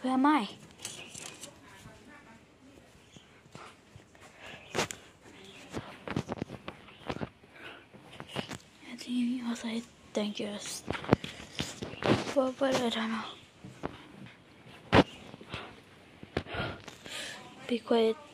Where am I? I think outside dangerous. But I don't know. Be quiet.